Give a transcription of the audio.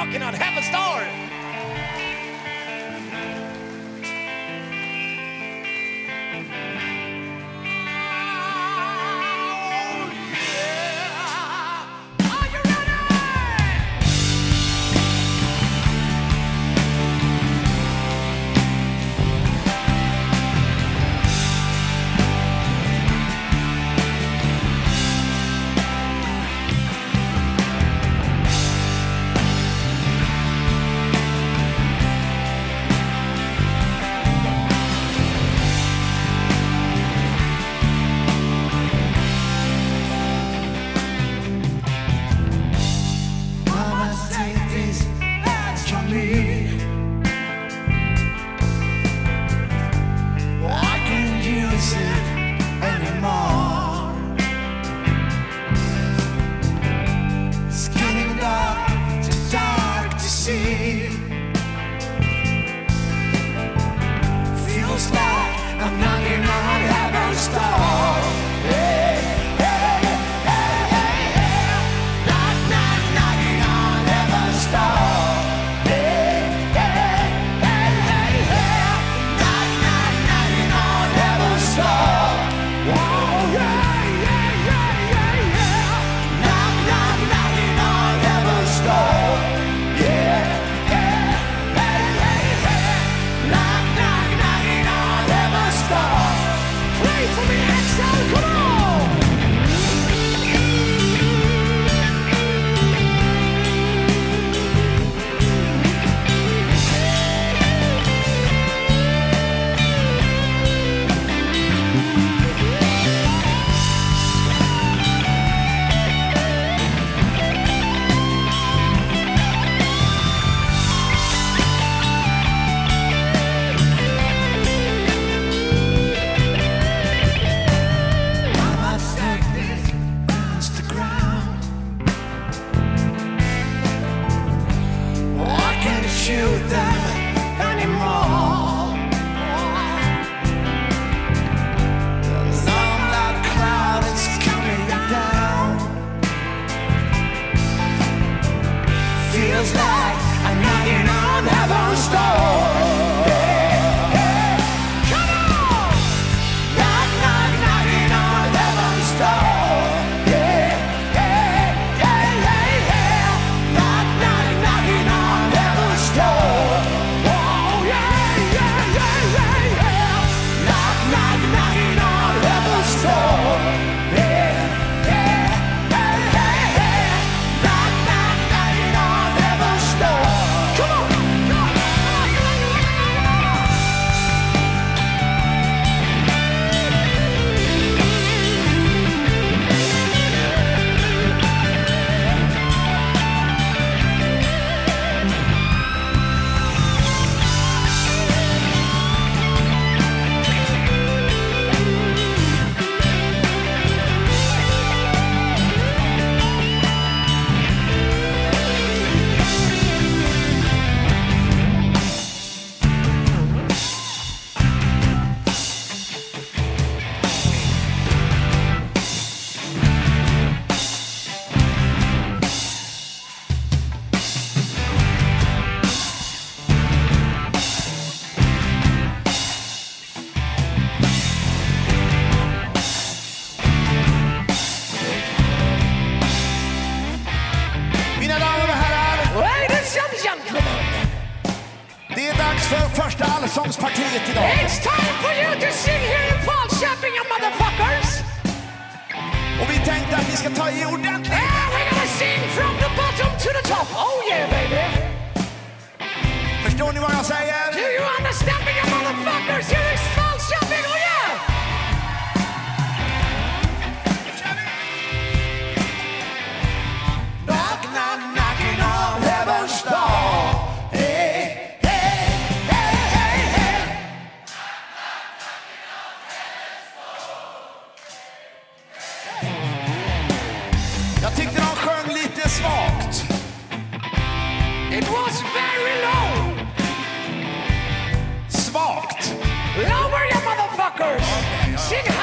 knocking on heaven's door. Första allsångspartiet idag. It's time for you to sing here in Falköping, you motherfuckers! Och vi tänkte att vi ska ta i ordentligt. Yeah, we're gonna sing from the bottom to the top. Oh yeah, baby! Förstår ni vad jag säger? Do you understand me, you motherfuckers? Here is Falköping, oh yeah! Knock, knock, knocking on heaven's door. Jag tyckte de sjöng lite svagt. It was very low. Svagt. Lower, you motherfuckers! Sing high.